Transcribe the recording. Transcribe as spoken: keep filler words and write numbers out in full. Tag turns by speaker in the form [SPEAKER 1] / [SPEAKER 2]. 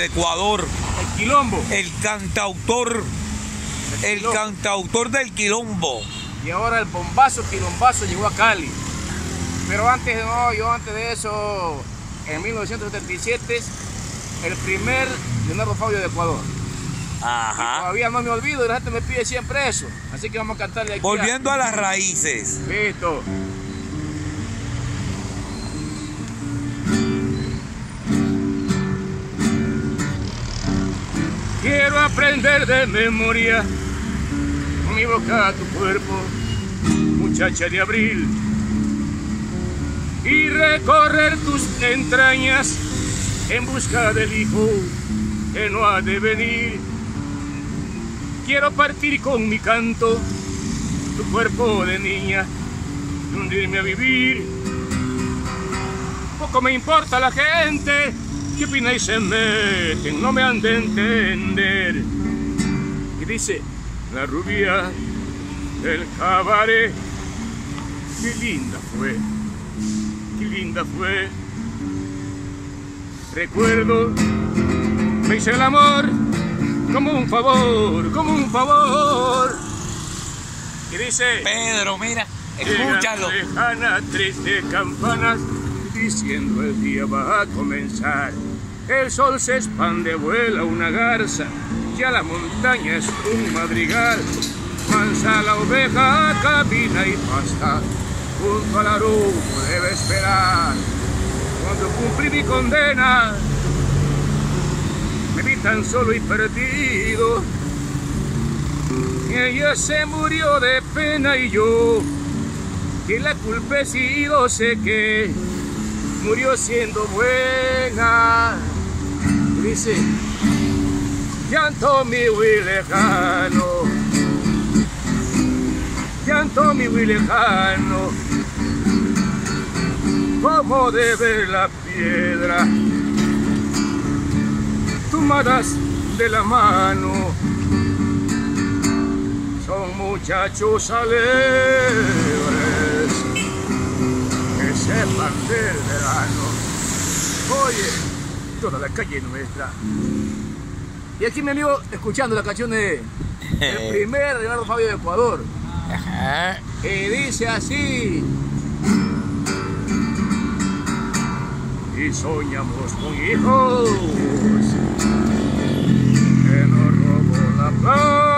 [SPEAKER 1] Ecuador.
[SPEAKER 2] El quilombo.
[SPEAKER 1] El cantautor. El, el cantautor del quilombo.
[SPEAKER 2] Y ahora el bombazo quilombazo llegó a Cali. Pero antes no, yo antes de eso, en mil novecientos setenta y siete, el primer Leonardo Fabio de Ecuador.
[SPEAKER 1] Ajá.
[SPEAKER 2] Y todavía no me olvido y la gente me pide siempre eso. Así que vamos a cantarle aquí.
[SPEAKER 1] Volviendo a, a las raíces.
[SPEAKER 2] Listo. Quiero aprender de memoria mi boca a tu cuerpo, muchacha de abril, y recorrer tus entrañas en busca del hijo que no ha de venir. Quiero partir con mi canto tu cuerpo de niña y hundirme a vivir. Poco me importa la gente que opina y se meten, no me han de entender. Y dice la rubia del cabaret, qué linda fue, qué linda fue. Recuerdo, me hice el amor como un favor, como un favor. Y dice,
[SPEAKER 1] Pedro, mira, escúchalo.
[SPEAKER 2] Lejanas, triste campanas, diciendo el día va a comenzar. El sol se expande, vuela una garza, ya la montaña es un madrigal. Mansa la oveja camina y pasta, junto al arugo debe esperar. Cuando cumplí mi condena, me vi tan solo y perdido. Y ella se murió de pena y yo, que la culpé sido, sé que murió siendo buena. Y dice, llanto mi muy lejano, llanto mi muy lejano, como de ver la piedra, tomadas de la mano, son muchachos alegres que sepan del verano. Oye, toda la calle nuestra. Y aquí mi amigo escuchando la canción de el primer Leonardo Fabio de Ecuador.
[SPEAKER 1] Ajá.
[SPEAKER 2] Y dice así. Y soñamos con hijos que nos robó la paz.